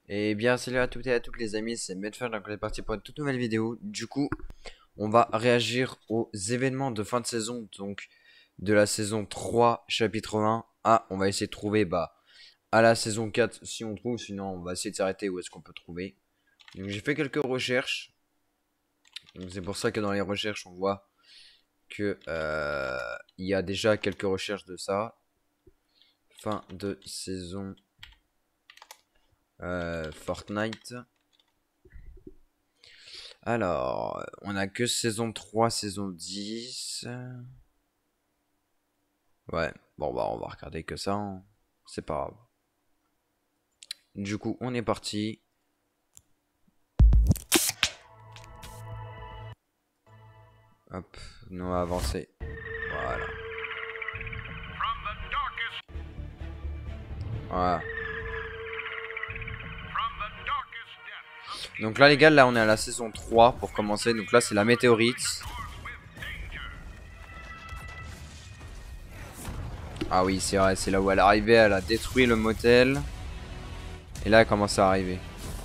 Et bien salut à toutes et à toutes les amis, c'est Medfun, donc on est parti pour une toute nouvelle vidéo. Du coup, on va réagir aux événements de fin de saison, donc de la saison 3, chapitre 1. Ah, on va essayer de trouver à la saison 4 si on trouve, sinon on va essayer de s'arrêter où est-ce qu'on peut trouver. Donc j'ai fait quelques recherches, donc c'est pour ça que dans les recherches on voit que il y a déjà quelques recherches de ça. Fin de saison Fortnite. Alors, on a que saison 3, saison 10. Ouais, bon bah on va regarder que ça, hein. C'est pas grave. Du coup, on est parti. Hop, on va avancer. Voilà. Voilà. Donc là les gars, là on est à la saison 3 pour commencer. Donc là c'est la météorite. Ah oui, c'est vrai, c'est là où elle est arrivée, elle a détruit le motel. Et là elle commence à arriver.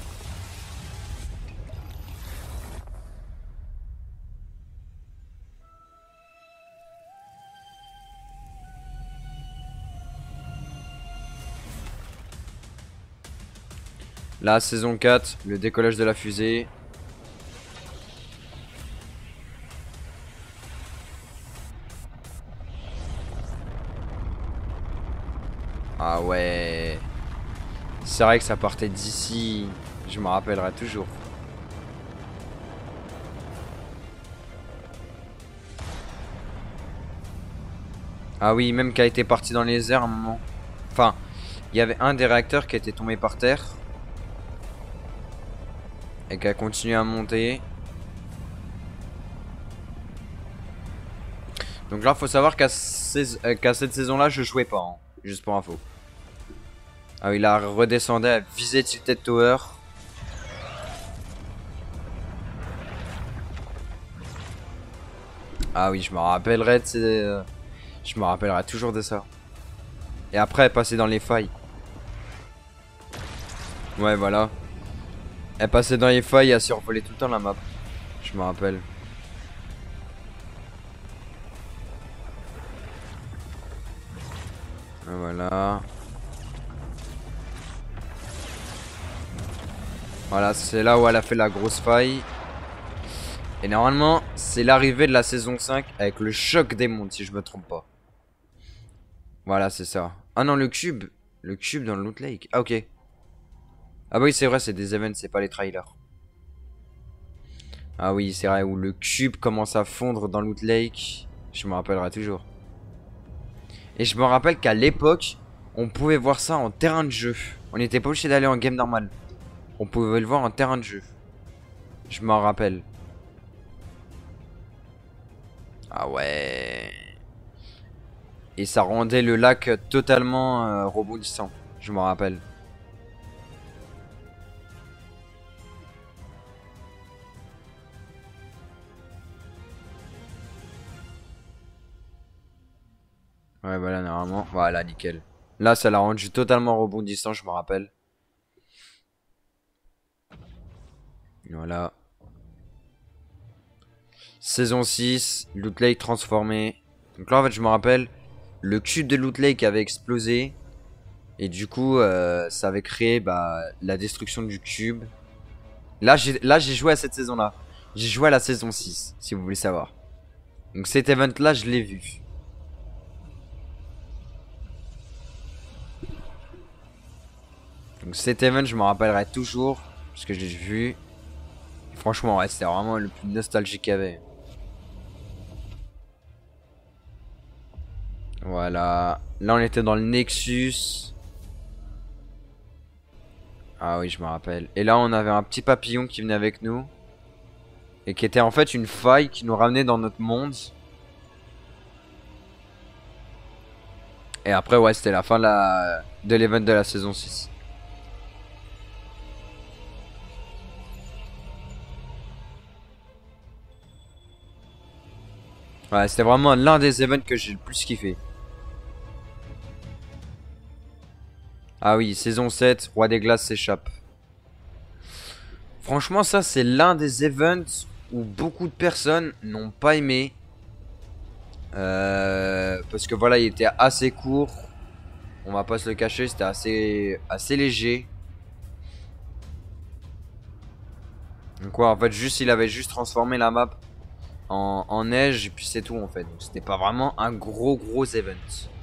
Là, saison 4, le décollage de la fusée. Ah ouais. C'est vrai que ça partait d'ici. Je me rappellerai toujours. Ah oui, même qu'elle était partie dans les airs à un moment. Enfin, il y avait un des réacteurs qui était tombé par terre. Et qui a continué à monter. Donc là, faut savoir qu'à cette saison-là, je jouais pas, hein. Juste pour info. Ah oui, là, redescendait à viser Tilted Tower. Ah oui, je me rappellerai de ces... je me rappellerai toujours de ça. Et après, elle passait dans les failles. Ouais, voilà. Elle passait dans les failles, elle survolait tout le temps la map. Je me rappelle. Voilà. Voilà, c'est là où elle a fait la grosse faille. Et normalement, c'est l'arrivée de la saison 5 avec le choc des mondes, si je me trompe pas. Voilà, c'est ça. Ah non, le cube. Le cube dans le Loot Lake. Ah, ok. Ah bah oui, c'est vrai, c'est des events, c'est pas les trailers. Ah oui, c'est vrai, où le cube commence à fondre dans Loot Lake. Je me rappellerai toujours. Et je me rappelle qu'à l'époque, on pouvait voir ça en terrain de jeu. On n'était pas obligé d'aller en game normal. On pouvait le voir en terrain de jeu. Je m'en rappelle. Ah ouais. Et ça rendait le lac totalement rebondissant. Je m'en rappelle. Ouais, voilà, normalement. Voilà, nickel. Là, ça l'a rendu totalement rebondissant, je me rappelle. Voilà. Saison 6, Loot Lake transformé. Donc là, en fait, je me rappelle, le cube de Loot Lake avait explosé. Et du coup, ça avait créé la destruction du cube. Là, j'ai joué à cette saison-là. J'ai joué à la saison 6, si vous voulez savoir. Donc cet event-là, je l'ai vu. Donc cet event, je me rappellerai toujours. Parce que j'ai vu. Et franchement, ouais, c'était vraiment le plus nostalgique qu'il y avait. Voilà. Là, on était dans le Nexus. Ah oui, je me rappelle. Et là, on avait un petit papillon qui venait avec nous. Et qui était en fait une faille qui nous ramenait dans notre monde. Et après, ouais, c'était la fin de l'event de la saison 6. Ouais, c'était vraiment l'un des events que j'ai le plus kiffé. Ah oui, saison 7, Roi des Glaces s'échappe. Franchement, ça, c'est l'un des events où beaucoup de personnes n'ont pas aimé. Parce que voilà, il était assez court. On va pas se le cacher, c'était assez léger. Donc ouais, en fait, juste il avait juste transformé la map en neige et puis c'est tout en fait. Donc c'était pas vraiment un gros event.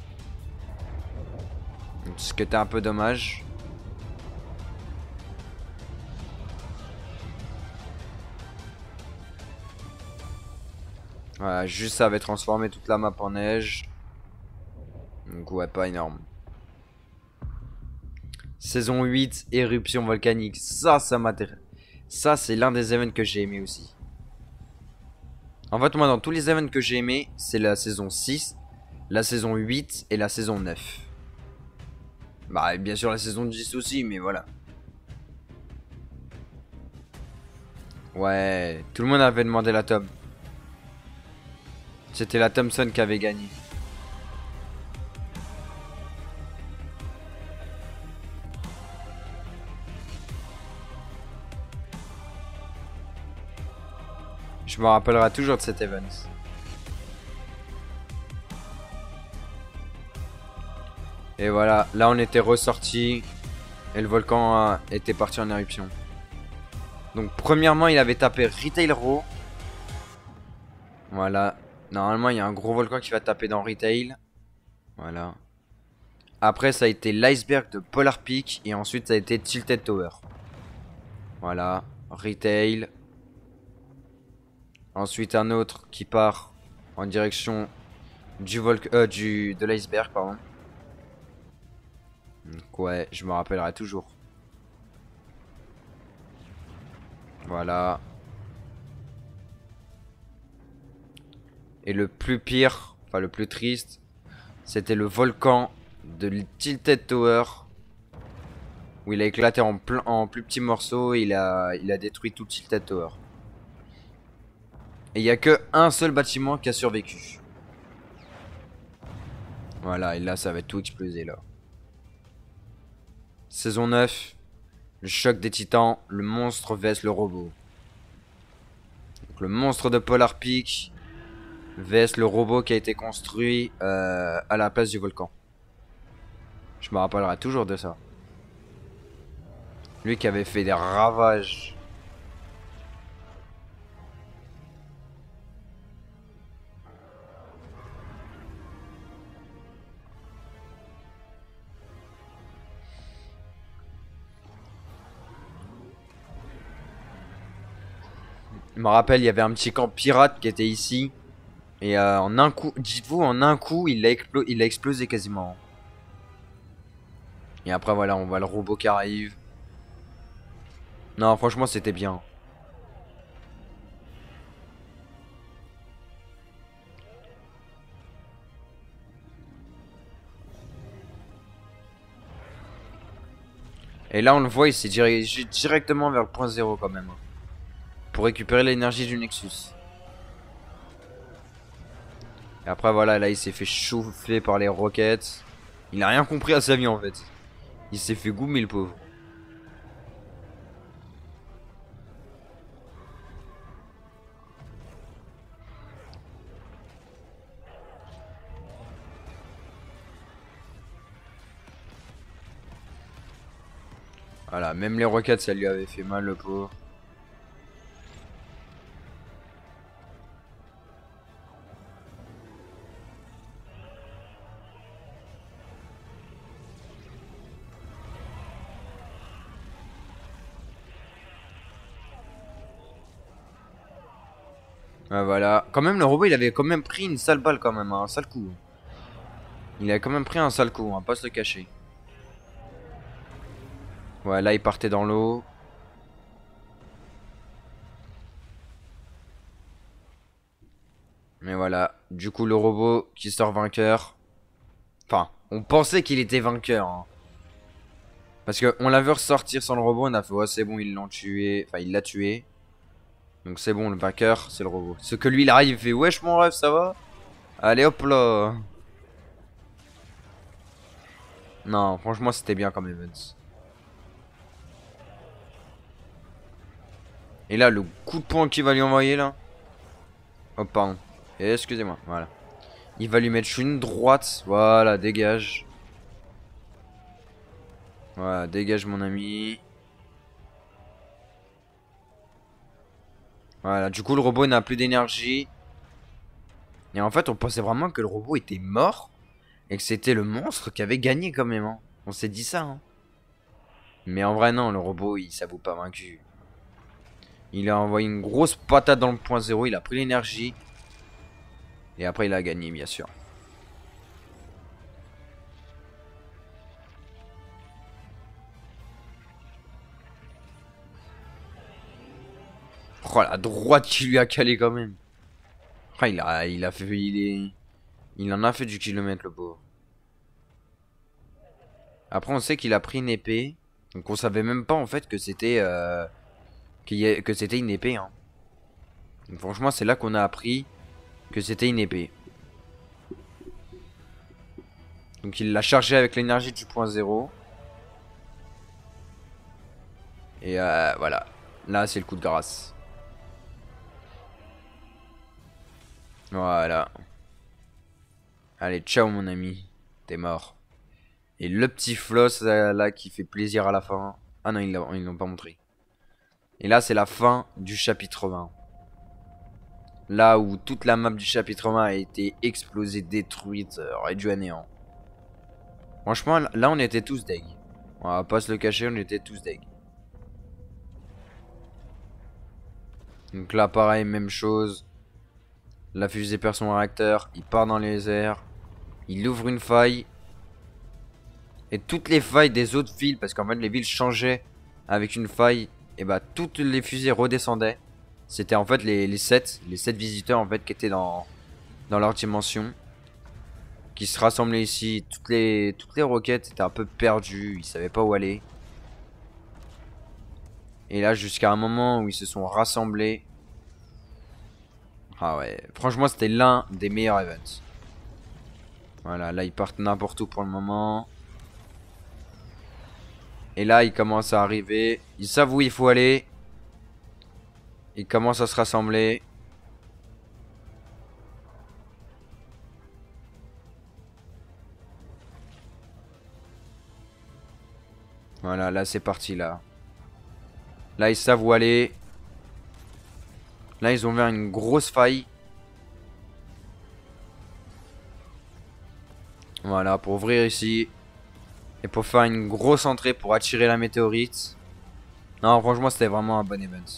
Donc, ce qui était un peu dommage. Voilà, juste ça avait transformé toute la map en neige. Donc ouais, pas énorme. Saison 8, éruption volcanique. Ça m'intéresse. Ça, c'est l'un des events que j'ai aimé aussi. En fait, moi, dans tous les events que j'ai aimé, c'est la saison 6, la saison 8 et la saison 9. Bah, et bien sûr, la saison 10 aussi, mais voilà. Ouais, tout le monde avait demandé la Tom. C'était la Thompson qui avait gagné. Je me rappellerai toujours de cet event. Et voilà, là on était ressorti et le volcan était parti en éruption. Donc premièrement, il avait tapé Retail Row. Voilà. Normalement, il y a un gros volcan qui va taper dans Retail. Voilà. Après, ça a été l'iceberg de Polar Peak. Et ensuite, ça a été Tilted Tower. Voilà. Retail. Ensuite, un autre qui part en direction de l'iceberg, pardon. Donc, ouais, je me rappellerai toujours. Voilà. Et le plus pire, enfin le plus triste, c'était le volcan de Tilted Tower. Où il a éclaté en plus petits morceaux et il a détruit tout Tilted Tower. Et il n'y a que un seul bâtiment qui a survécu. Voilà, et là ça va tout exploser là. Saison 9, le choc des titans, le monstre vs le robot. Donc, le monstre de Polar Peak vs le robot qui a été construit à la place du volcan. Je me rappellerai toujours de ça. Lui qui avait fait des ravages. Je me rappelle, il y avait un petit camp pirate qui était ici. Et en un coup, dites-vous, en un coup, il a explosé quasiment. Et après, voilà, on voit le robot qui arrive. Non, franchement, c'était bien. Et là, on le voit, il s'est dirigé directement vers le point zéro quand même. Pour récupérer l'énergie du Nexus. Et après, voilà, là, il s'est fait chauffer par les roquettes. Il a rien compris à sa vie, en fait. Il s'est fait goumer, le pauvre. Voilà, même les roquettes, ça lui avait fait mal, le pauvre. Ouais, voilà. Quand même, le robot, il avait quand même pris une sale balle, quand même, hein, un sale coup. Il a quand même pris un sale coup, on va pas se le cacher. Ouais, là, il partait dans l'eau. Mais voilà. Du coup, le robot qui sort vainqueur. Enfin, on pensait qu'il était vainqueur, hein. Parce qu'on l'a vu ressortir sans le robot, on a fait, ouais, c'est bon, ils l'ont tué. Enfin, il l'a tué. Donc c'est bon, le vainqueur, c'est le robot. Ce que lui, il arrive, il fait, wesh, mon rêve, ça va? Allez, hop là. Non, franchement, c'était bien comme event. Et là, le coup de poing qu'il va lui envoyer là. Oh, pardon. Excusez-moi, voilà. Il va lui mettre une droite. Voilà, dégage. Voilà, dégage mon ami. Voilà, du coup le robot n'a plus d'énergie. Et en fait on pensait vraiment que le robot était mort. Et que c'était le monstre qui avait gagné quand même, hein. On s'est dit ça, hein. Mais en vrai non, le robot il s'avoue pas vaincu. Il a envoyé une grosse patate dans le point zéro. Il a pris l'énergie. Et après il a gagné bien sûr. Oh la droite qui lui a calé quand même. Ah, il a fait... Il en a fait du kilomètre le pauvre. Après on sait qu'il a pris une épée. Donc on savait même pas en fait que c'était... que c'était une épée, hein. Donc, franchement c'est là qu'on a appris que c'était une épée. Donc il l'a chargé avec l'énergie du point zéro. Et voilà. Là c'est le coup de grâce. Voilà. Allez, ciao mon ami. T'es mort. Et le petit floss là qui fait plaisir à la fin. Ah non, ils l'ont pas montré. Et là c'est la fin du chapitre 20. Là où toute la map du chapitre 20 a été explosée, détruite, réduite à néant. Franchement, là on était tous deg. On va pas se le cacher, on était tous deg. Donc là pareil, même chose. La fusée perd son réacteur, il part dans les airs. Il ouvre une faille. Et toutes les failles des autres villes, parce qu'en fait les villes changeaient avec une faille, et bah toutes les fusées redescendaient. C'était en fait les 7 visiteurs en fait qui étaient dans leur dimension. Qui se rassemblaient ici. Toutes les roquettes étaient un peu perdues, ils savaient pas où aller. Et là jusqu'à un moment où ils se sont rassemblés. Ah ouais, franchement c'était l'un des meilleurs events. Voilà, là ils partent n'importe où pour le moment. Et là ils commencent à arriver. Ils savent où il faut aller. Ils commencent à se rassembler. Voilà, là c'est parti là. Là ils savent où aller. Là ils ont ouvert une grosse faille. Voilà, pour ouvrir ici. Et pour faire une grosse entrée pour attirer la météorite. Non, franchement c'était vraiment un bon event.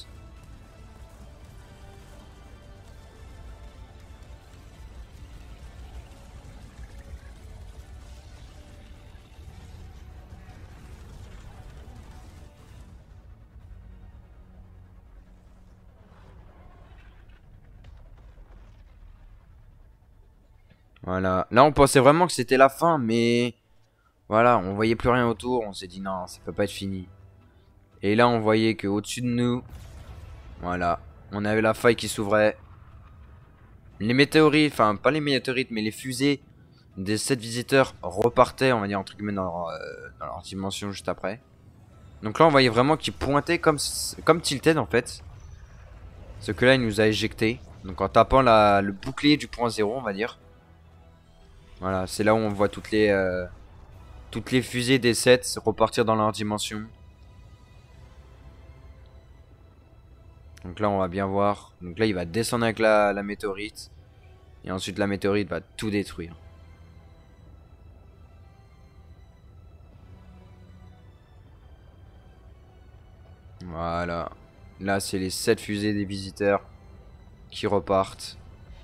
Voilà. Là, on pensait vraiment que c'était la fin, mais... Voilà, on voyait plus rien autour. On s'est dit non, ça peut pas être fini. Et là, on voyait que au-dessus de nous... Voilà. On avait la faille qui s'ouvrait. Les météorites, enfin, pas les météorites, mais les fusées des 7 visiteurs repartaient, on va dire, entre guillemets, dans leur dimension juste après. Donc là, on voyait vraiment qu'ils pointaient comme Tilted, en fait. Ce que là, il nous a éjecté. Donc en tapant le bouclier du point zéro, on va dire. Voilà, c'est là où on voit toutes les fusées des 7 repartir dans leur dimension. Donc là on va bien voir. Donc là il va descendre avec la météorite. Et ensuite la météorite va tout détruire. Voilà. Là c'est les 7 fusées des visiteurs qui repartent.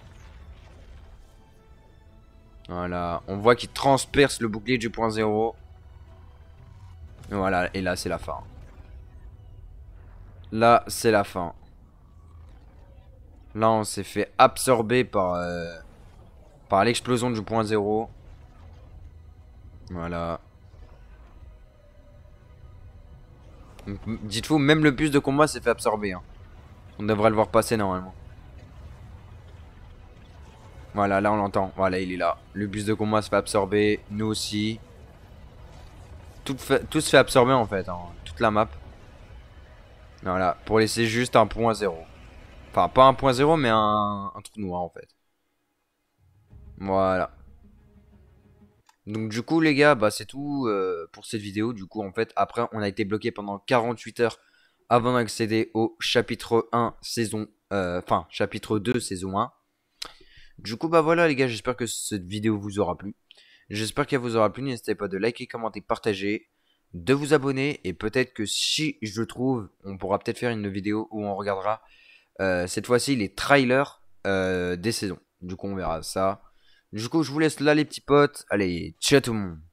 Voilà. On voit qu'ils transpercent le bouclier du point zéro. Voilà. Et là c'est la fin. Là c'est la fin. Là on s'est fait absorber par l'explosion du point zéro. Voilà. Dites-vous, même le bus de combat s'est fait absorber, hein. On devrait le voir passer normalement. Voilà, là on l'entend. Voilà, il est là. Le bus de combat se fait absorber. Nous aussi. Tout se fait absorber en fait, hein. Toute la map. Voilà, pour laisser juste un point zéro. Enfin, pas un point zéro, mais un trou noir en fait. Voilà. Donc du coup les gars, bah c'est tout pour cette vidéo. Du coup en fait après on a été bloqué pendant 48 heures avant d'accéder au chapitre 1 saison enfin chapitre 2 saison 1. Du coup bah voilà les gars, j'espère que cette vidéo vous aura plu. J'espère qu'elle vous aura plu. N'hésitez pas de liker, commenter, partager, de vous abonner et peut-être que si je trouve, on pourra peut-être faire une vidéo où on regardera cette fois-ci les trailers des saisons. Du coup on verra ça. Du coup je vous laisse là les petits potes. Allez, ciao tout le monde.